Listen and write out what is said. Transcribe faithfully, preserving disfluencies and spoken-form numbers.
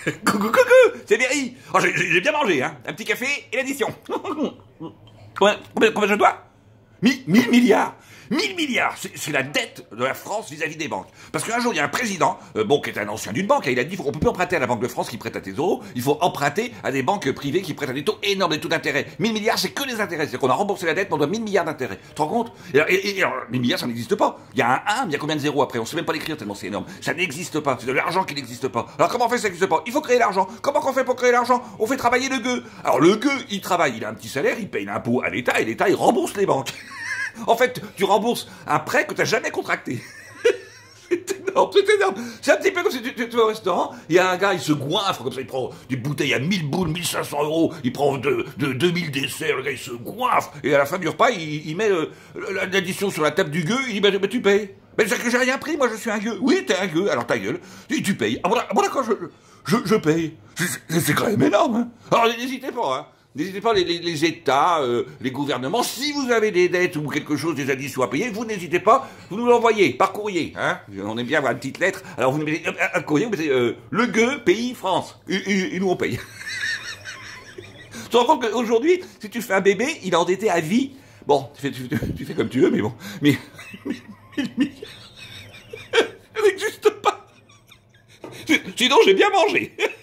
Coucou, coucou, c'est Berry. Oh, j'ai j'ai bien mangé, hein. Un petit café et l'addition. Combien, combien, combien je dois Mille milliards. Mille milliards, c'est la dette de la France vis-à-vis des banques. Parce qu'un jour, il y a un président, euh, bon, qui est un ancien d'une banque, et il a dit, on peut plus emprunter à la Banque de France qui prête à tes euros, il faut emprunter à des banques privées qui prêtent à des taux énormes, des taux d'intérêt. Mille milliards, c'est que les intérêts. C'est qu'on a remboursé la dette, mais on doit mille milliards d'intérêts. Tu te rends compte et, et, et alors, mille milliards, ça n'existe pas. Il y a un un, mais il y a combien de zéros après? On sait même pas l'écrire tellement c'est énorme. Ça n'existe pas. C'est de l'argent qui n'existe pas. Alors comment on fait ça n'existe pas? Il faut créer l'argent. Comment on fait pour créer l'argent? On fait travailler le gueux. Alors le gueux, il travaille, il a un petit salaire, il paye l'impôt à l'État, et l'État, il rembourse les banques. En fait, tu rembourses un prêt que tu n'as jamais contracté. C'est énorme, c'est énorme. C'est un petit peu comme si tu, tu, tu vas au restaurant, il y a un gars, il se goinfre comme ça, il prend des bouteilles à mille boules, mille cinq cents euros, il prend de, de deux mille desserts, le gars il se goinfre, et à la fin du repas, il, il met l'addition sur la table du gueux, il dit, bah, bah tu payes. Mais c'est que j'ai rien pris, moi je suis un gueux. Oui, t'es un gueux, alors ta gueule, tu, tu payes. Ah bon, bon d'accord, je, je, je paye. C'est quand même énorme, hein. Alors n'hésitez pas, hein. N'hésitez pas, les, les, les États, euh, les gouvernements, si vous avez des dettes ou quelque chose, des additions à payer, vous n'hésitez pas, vous nous l'envoyez par courrier, hein. On aime bien avoir une petite lettre. Alors vous nous mettez un courrier, vous mettez euh, le gueux, pays, France. Et, et, et nous on paye. Tu te rends compte qu'aujourd'hui, si tu fais un bébé, il est endetté à vie. Bon, tu fais, tu, tu fais comme tu veux, mais bon. Mais, mais, mais, mais ça n'existe pas. Sinon, j'ai bien mangé.